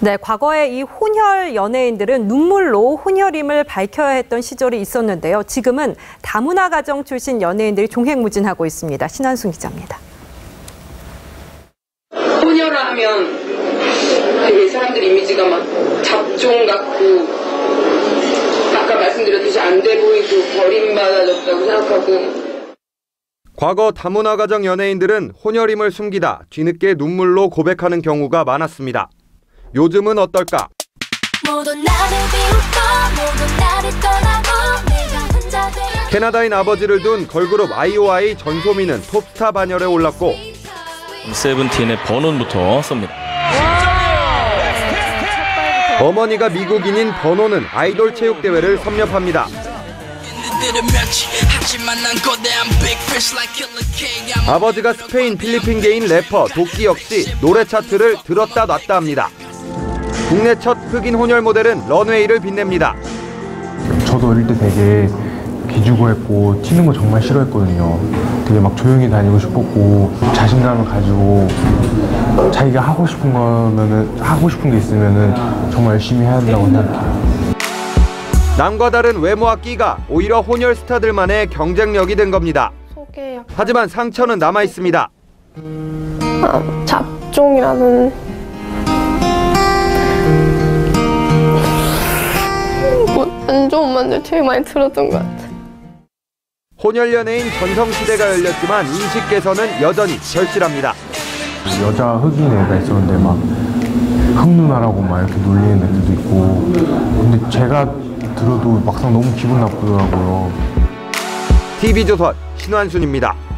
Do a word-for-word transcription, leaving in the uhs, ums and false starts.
네, 과거에 이 혼혈 연예인들은 눈물로 혼혈임을 밝혀야 했던 시절이 있었는데요. 지금은 다문화 가정 출신 연예인들이 종횡무진하고 있습니다. 신한순 기자입니다. 혼혈을 하면 되게 사람들 이미지가 막 잡종 같고 아까 말씀드렸듯이 안 돼 보이고 버림받아졌다고 생각하고. 과거 다문화 가정 연예인들은 혼혈임을 숨기다 뒤늦게 눈물로 고백하는 경우가 많았습니다. 요즘은 어떨까? 캐나다인 아버지를 둔 걸그룹 아이오아이 전소민은 톱스타 반열에 올랐고 세븐틴의 번호부터 씁니다. 어머니가 미국인인 번호는 아이돌 체육대회를 섭렵합니다. 아버지가 스페인 필리핀계인 래퍼 도끼 역시 노래 차트를 들었다 놨다 합니다. 국내 첫 흑인 혼혈 모델은 런웨이를 빛냅니다. 저도 어릴 때 되게 기죽어했고 튀는 거 정말 싫어했거든요. 되게 막 조용히 다니고 싶었고 자신감을 가지고 자기가 하고 싶은 거면은 하고 싶은 게 있으면은 정말 열심히 해야 된다고 생각해요. 남과 다른 외모와 끼가 오히려 혼혈 스타들만의 경쟁력이 된 겁니다. 하지만 상처는 남아 있습니다. 아, 잡종이라는 뭐 안 좋은 말들 되게 많이 들었던 것 같아. 혼혈 연예인 전성시대가 열렸지만 인식 개선은 여전히 절실합니다. 여자 흑인 애가 있었는데 막 흑누나라고 막 이렇게 놀리는 애들도 있고 근데 제가 들어도 막상 너무 기분 나쁘더라고요. 티비조선 신환순입니다.